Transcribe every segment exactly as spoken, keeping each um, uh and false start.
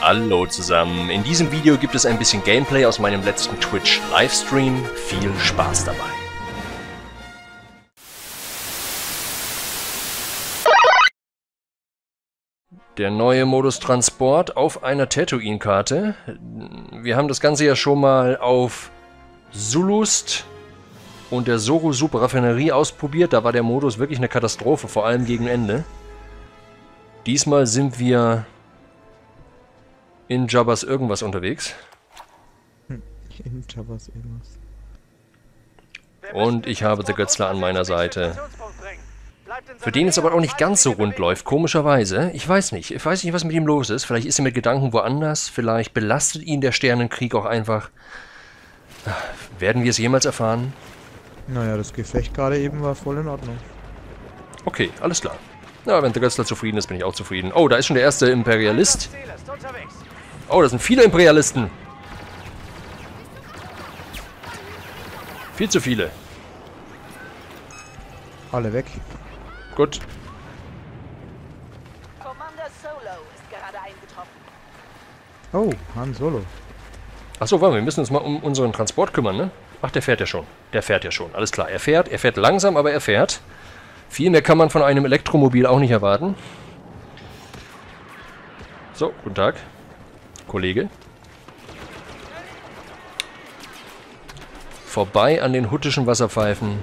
Hallo zusammen, in diesem Video gibt es ein bisschen Gameplay aus meinem letzten Twitch-Livestream. Viel Spaß dabei! Der neue Modus Transport auf einer Tatooine-Karte. Wir haben das Ganze ja schon mal auf Zulust und der Zoru Super Raffinerie ausprobiert. Da war der Modus wirklich eine Katastrophe, vor allem gegen Ende. Diesmal sind wir in Jabba's irgendwas unterwegs. In Jabba's irgendwas. Und ich habe The Götzler an meiner Seite. Für den es aber auch nicht ganz so rund läuft, komischerweise. Ich weiß nicht. Ich weiß nicht, was mit ihm los ist. Vielleicht ist er mit Gedanken woanders. Vielleicht belastet ihn der Sternenkrieg auch einfach. Werden wir es jemals erfahren? Naja, das Gefecht gerade eben war voll in Ordnung. Okay, alles klar. Na, wenn der Götzler zufrieden ist, bin ich auch zufrieden. Oh, da ist schon der erste Imperialist. Oh, das sind viele Imperialisten. Viel zu viele. Alle weg. Gut. Commander Solo ist gerade eingetroffen. Oh, Han Solo. Achso, warte, wir müssen uns mal um unseren Transport kümmern, ne? Ach, der fährt ja schon. Der fährt ja schon. Alles klar, er fährt. Er fährt langsam, aber er fährt. Viel mehr kann man von einem Elektromobil auch nicht erwarten. So, guten Tag. Kollege. Vorbei an den huttischen Wasserpfeifen.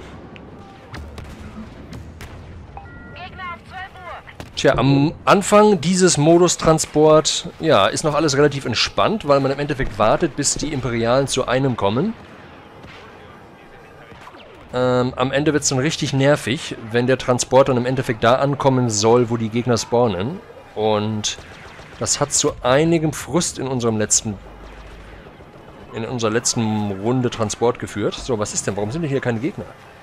Tja, am Anfang dieses Modus Transport, ja, ist noch alles relativ entspannt, weil man im Endeffekt wartet, bis die Imperialen zu einem kommen. Ähm, am Ende wird es dann richtig nervig, wenn der Transport dann im Endeffekt da ankommen soll, wo die Gegner spawnen. Und das hat zu einigem Frust in unserem letzten, in unserer letzten Runde Transport geführt. So, was ist denn? Warum sind denn hier keine Gegner?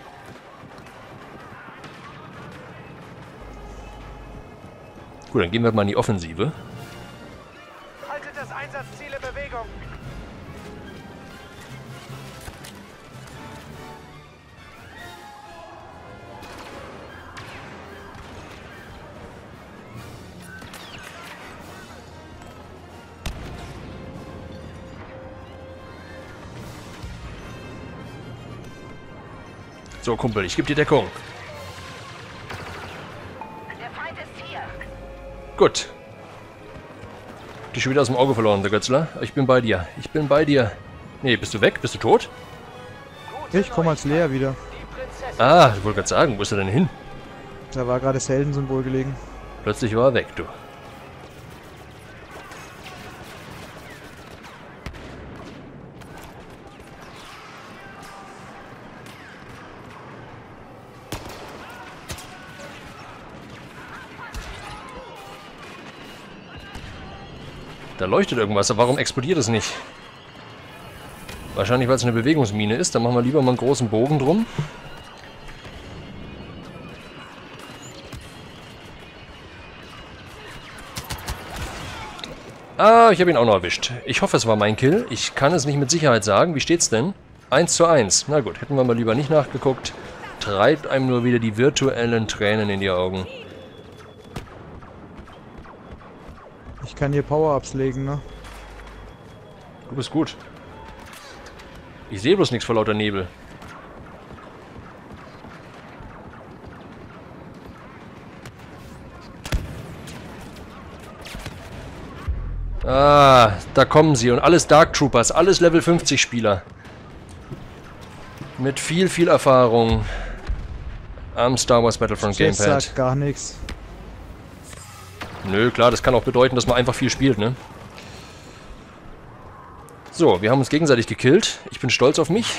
Gut, dann gehen wir mal in die Offensive. Haltet das Einsatzziel in Bewegung. So, Kumpel, ich gebe dir Deckung. Der Feind ist hier. Gut. Dich schon wieder aus dem Auge verloren, der Götzler. Ich bin bei dir. Ich bin bei dir. Nee, bist du weg? Bist du tot? Ich komme als Lea wieder. Ah, ich wollte gerade sagen, wo ist er denn hin? Da war gerade das Heldensymbol gelegen. Plötzlich war er weg, du. Da leuchtet irgendwas, aber warum explodiert es nicht? Wahrscheinlich, weil es eine Bewegungsmine ist. Dann machen wir lieber mal einen großen Bogen drum. Ah, ich habe ihn auch noch erwischt. Ich hoffe, es war mein Kill. Ich kann es nicht mit Sicherheit sagen. Wie steht's denn? eins zu eins. Na gut, hätten wir mal lieber nicht nachgeguckt. Treibt einem nur wieder die virtuellen Tränen in die Augen. Ich kann hier Power-Ups legen, ne? Du bist gut. Ich sehe bloß nichts vor lauter Nebel. Ah, da kommen sie. Und alles Dark Troopers, alles Level fünfzig Spieler. Mit viel, viel Erfahrung am Star Wars Battlefront Das Gamepad. sagt gar nichts. Nö, klar, das kann auch bedeuten, dass man einfach viel spielt, ne? So, wir haben uns gegenseitig gekillt. Ich bin stolz auf mich.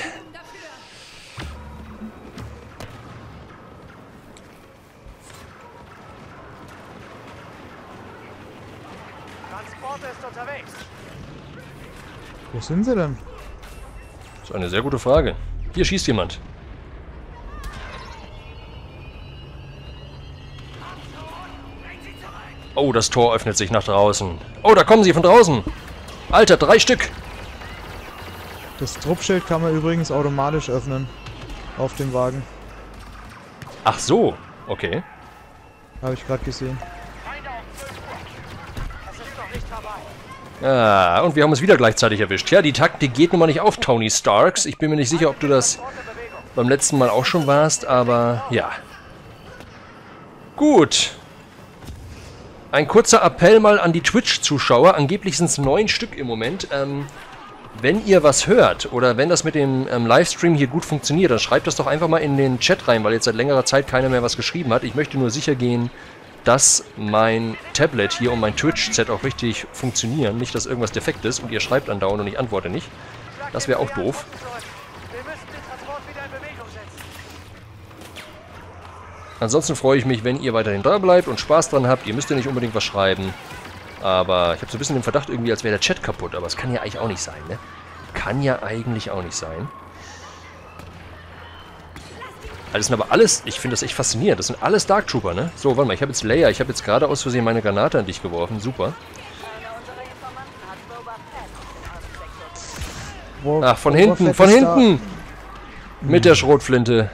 Transporter ist unterwegs. Wo sind sie denn? Das ist eine sehr gute Frage. Hier schießt jemand. Oh, das Tor öffnet sich nach draußen. Oh, da kommen sie von draußen. Alter, drei Stück. Das Truppschild kann man übrigens automatisch öffnen. Auf dem Wagen. Ach so, okay. Habe ich gerade gesehen. Feinde auf Füllung. Das ist noch nicht vorbei. Ah, und wir haben uns wieder gleichzeitig erwischt. Ja, die Taktik geht nun mal nicht auf, Tony Starks. Ich bin mir nicht sicher, ob du das beim letzten Mal auch schon warst, aber ja. Gut. Ein kurzer Appell mal an die Twitch-Zuschauer. Angeblich sind es neun Stück im Moment. Ähm, wenn ihr was hört oder wenn das mit dem ähm, Livestream hier gut funktioniert, dann schreibt das doch einfach mal in den Chat rein, weil jetzt seit längerer Zeit keiner mehr was geschrieben hat. Ich möchte nur sicher gehen, dass mein Tablet hier und mein Twitch-Chat auch richtig funktionieren. Nicht, dass irgendwas defekt ist und ihr schreibt andauernd und ich antworte nicht. Das wäre auch doof. Wir müssen den Transport wieder in Bewegung setzen. Ansonsten freue ich mich, wenn ihr weiterhin da bleibt und Spaß dran habt. Ihr müsst ja nicht unbedingt was schreiben. Aber ich habe so ein bisschen den Verdacht irgendwie, als wäre der Chat kaputt. Aber es kann ja eigentlich auch nicht sein, ne? Kann ja eigentlich auch nicht sein. Das sind aber alles, ich finde das echt faszinierend, das sind alles Dark Trooper, ne? So, warte mal, ich habe jetzt Leia, ich habe jetzt gerade aus Versehen meine Granate an dich geworfen, super. Wo, Ach, von Boba hinten, Fett von ist hinten! Mit der Schrotflinte.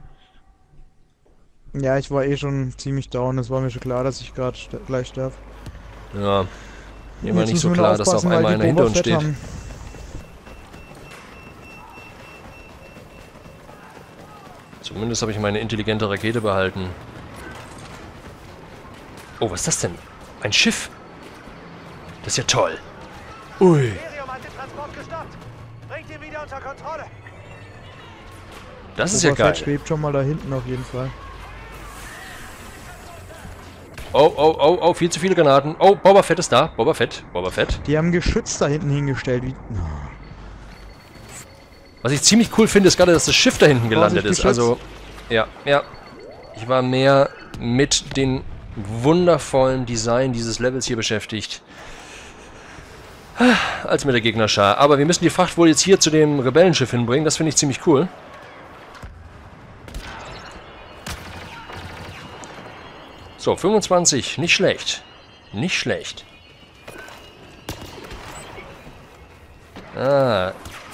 Da. Ja, ich war eh schon ziemlich down, es war mir schon klar, dass ich gerade st gleich sterbe. Ja, mir war Jetzt nicht so müssen wir nur klar, dass da auf aufpassen, einmal weil einer die hinter Boba uns Fett steht. haben. Zumindest habe ich meine intelligente Rakete behalten. Oh, was ist das denn? Ein Schiff. Das ist ja toll. Ui. Imperium hat den Transport gestoppt. Bringt ihn wieder unter Kontrolle. Das ist ja Boba Fett geil. schwebt schon mal da hinten auf jeden Fall. Oh, oh, oh, oh, viel zu viele Granaten. Oh, Boba Fett ist da. Boba Fett, Boba Fett. Die haben Geschütz da hinten hingestellt. Wie... Was ich ziemlich cool finde, ist gerade, dass das Schiff da hinten gelandet ist. Geschütz. Also, ja, ja. Ich war mehr mit dem wundervollen Design dieses Levels hier beschäftigt, als mit der Gegnerschar. Aber wir müssen die Fracht wohl jetzt hier zu dem Rebellenschiff hinbringen. Das finde ich ziemlich cool. So, fünfundzwanzig. Nicht schlecht. Nicht schlecht. Ah.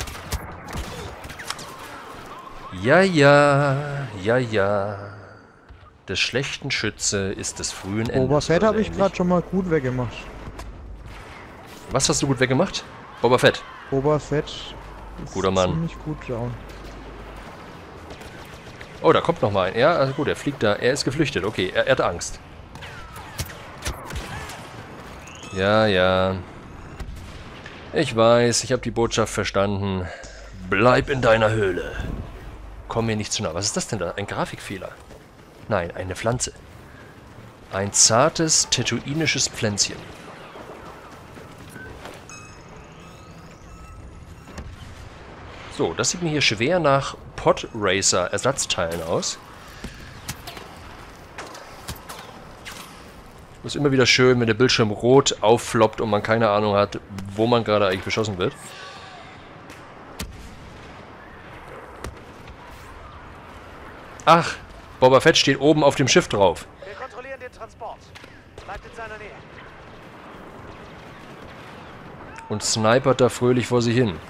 Ja, ja. Ja, ja. Des schlechten Schütze ist des frühen Endes. Boba Fett oder habe ich ähnlich. gerade schon mal gut weggemacht. Was hast du gut weggemacht? Boba Fett. Boba Fett ist Guter Mann. ziemlich gut down. Oh, da kommt noch mal ein. Ja, also gut, er fliegt da. Er ist geflüchtet. Okay, er, er hat Angst. Ja, ja. Ich weiß, ich habe die Botschaft verstanden. Bleib in deiner Höhle. Komm mir nicht zu nah. Was ist das denn da? Ein Grafikfehler? Nein, eine Pflanze. Ein zartes, tatooinisches Pflänzchen. So, das sieht mir hier schwer nach Podracer-Ersatzteilen aus. Ist immer wieder schön, wenn der Bildschirm rot auffloppt und man keine Ahnung hat, wo man gerade eigentlich beschossen wird. Ach, Boba Fett steht oben auf dem Schiff drauf. Wir kontrollieren den Transport. Bleibt in seiner Nähe. Und snipert da fröhlich vor sich hin.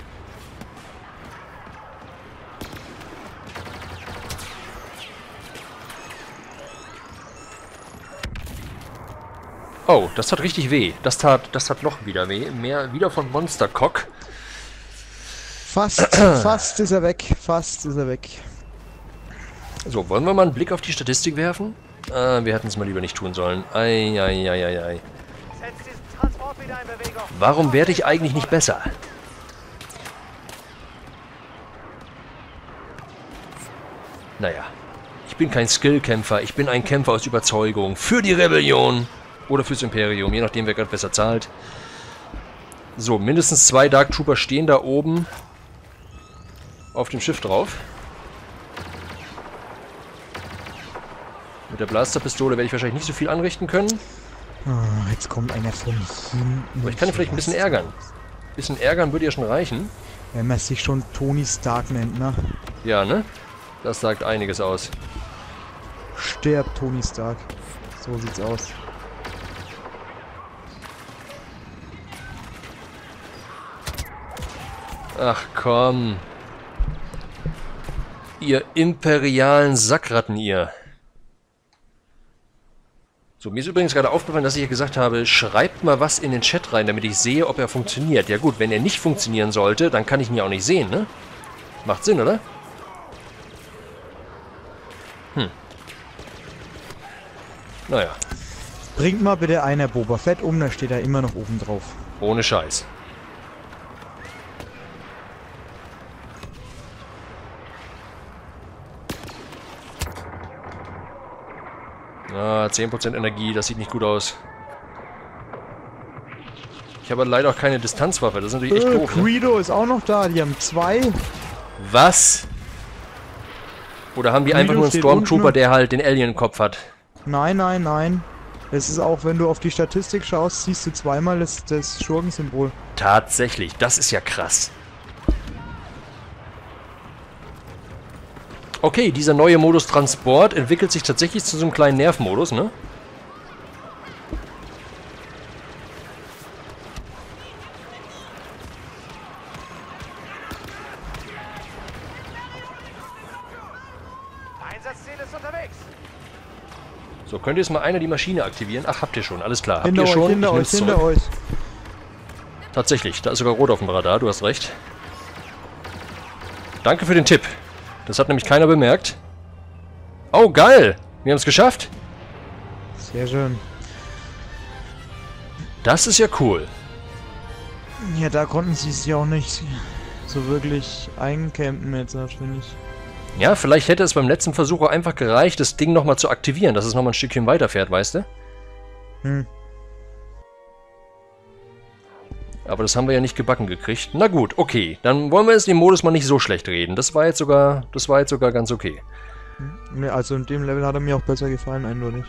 Oh, das tat richtig weh. Das tat, das tat noch wieder weh. Mehr wieder von Monster Cock. Fast, fast ist er weg. Fast ist er weg. So, wollen wir mal einen Blick auf die Statistik werfen? Äh, wir hätten es mal lieber nicht tun sollen. Ei, ei, ei, ei, ei. Setzt diesen Transport wieder in Bewegung. Warum werde ich eigentlich nicht besser? Naja, ich bin kein Skillkämpfer. Ich bin ein Kämpfer aus Überzeugung. Für die Rebellion. Oder fürs Imperium, je nachdem, wer gerade besser zahlt. So, mindestens zwei Dark Trooper stehen da oben auf dem Schiff drauf. Mit der Blasterpistole werde ich wahrscheinlich nicht so viel anrichten können. Ah, jetzt kommt einer von hinten. Aber ich kann ihn vielleicht ein bisschen ärgern. Ein bisschen ärgern würde ja schon reichen. Wenn man sich schon Tony Stark nennt, ne? Ja, ne? Das sagt einiges aus. Stirb, Tony Stark. So sieht's aus. Ach komm. Ihr imperialen Sackratten, ihr. So, mir ist übrigens gerade aufgefallen, dass ich ja gesagt habe, schreibt mal was in den Chat rein, damit ich sehe, ob er funktioniert. Ja gut, wenn er nicht funktionieren sollte, dann kann ich ihn ja auch nicht sehen, ne? Macht Sinn, oder? Hm. Naja. Bringt mal bitte einer Boba Fett um, da steht er immer noch oben drauf. Ohne Scheiß. Ah, zehn Prozent Energie, das sieht nicht gut aus. Ich habe leider auch keine Distanzwaffe, das ist natürlich echt Äh, doof. Ne? Greedo ist auch noch da, die haben zwei. Was? Oder haben die einfach Greedo nur einen steht Stormtrooper, unten. der halt den Alien-Kopf hat? Nein, nein, nein. Es ist auch, wenn du auf die Statistik schaust, siehst du zweimal das, das Schurkensymbol. Tatsächlich, das ist ja krass. Okay, dieser neue Modus Transport entwickelt sich tatsächlich zu so einem kleinen Nervmodus, ne? Einsatzziel ist unterwegs. So, könnt ihr jetzt mal einer die Maschine aktivieren? Ach, habt ihr schon, alles klar. Habt Hinter ihr euch, schon? hinter Ich euch, nehm's hinter zurück. euch. Tatsächlich, da ist sogar rot auf dem Radar, du hast recht. Danke für den Tipp. Das hat nämlich keiner bemerkt. Oh, geil! Wir haben es geschafft. Sehr schön. Das ist ja cool. Ja, da konnten sie es ja auch nicht so wirklich eincampen jetzt, finde ich. Ja, vielleicht hätte es beim letzten Versuch auch einfach gereicht, das Ding nochmal zu aktivieren, dass es nochmal ein Stückchen weiterfährt, weißt du? Hm. Aber das haben wir ja nicht gebacken gekriegt. Na gut, okay. Dann wollen wir jetzt den Modus mal nicht so schlecht reden. Das war jetzt sogar, das war jetzt sogar ganz okay. Ne, also in dem Level hat er mir auch besser gefallen, eindeutig.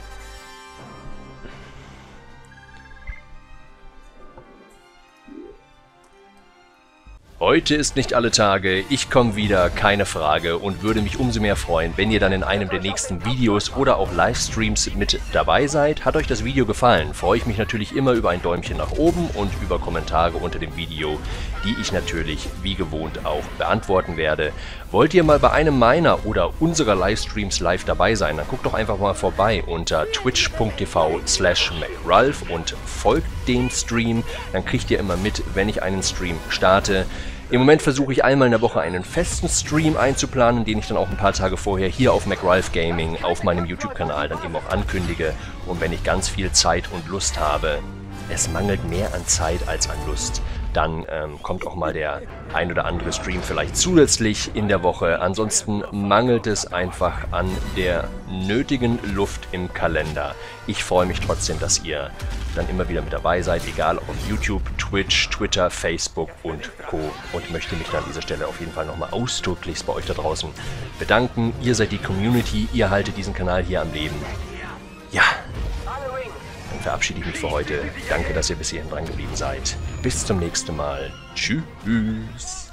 Heute ist nicht alle Tage, ich komme wieder, keine Frage, und würde mich umso mehr freuen, wenn ihr dann in einem der nächsten Videos oder auch Livestreams mit dabei seid. Hat euch das Video gefallen, freue ich mich natürlich immer über ein Däumchen nach oben und über Kommentare unter dem Video, die ich natürlich wie gewohnt auch beantworten werde. Wollt ihr mal bei einem meiner oder unserer Livestreams live dabei sein, dann guckt doch einfach mal vorbei unter twitch punkt t v slash macralf und folgt dem Stream, dann kriegt ihr immer mit, wenn ich einen Stream starte. Im Moment versuche ich einmal in der Woche einen festen Stream einzuplanen, den ich dann auch ein paar Tage vorher hier auf MacRalf Gaming auf meinem YouTube-Kanal dann eben auch ankündige. Und wenn ich ganz viel Zeit und Lust habe, es mangelt mehr an Zeit als an Lust, dann ähm, kommt auch mal der ein oder andere Stream vielleicht zusätzlich in der Woche. Ansonsten mangelt es einfach an der nötigen Luft im Kalender. Ich freue mich trotzdem, dass ihr dann immer wieder mit dabei seid, egal ob auf YouTube, Twitch, Twitter, Facebook und Co. Und möchte mich dann an dieser Stelle auf jeden Fall nochmal ausdrücklichst bei euch da draußen bedanken. Ihr seid die Community, ihr haltet diesen Kanal hier am Leben. Ja, dann verabschiede ich mich für heute. Danke, dass ihr bis hierhin dran geblieben seid. Bis zum nächsten Mal. Tschüss.